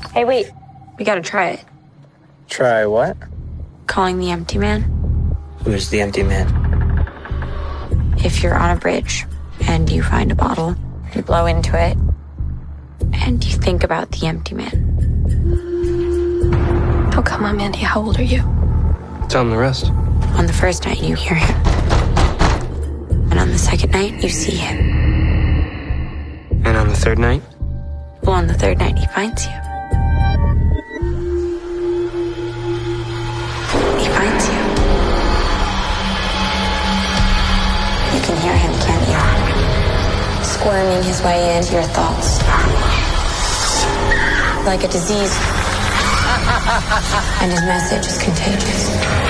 Hey, wait. We gotta try it. Try what? Calling the empty man. Who's the empty man? If you're on a bridge and you find a bottle, you blow into it, and you think about the empty man. Oh, come on, Mandy. How old are you? Tell him the rest. On the first night, you hear him. And on the second night, you see him. And on the third night? Well, on the third night, he finds you. He finds you. You can hear him, can't you? Squirming his way into your thoughts. Like a disease. And his message is contagious.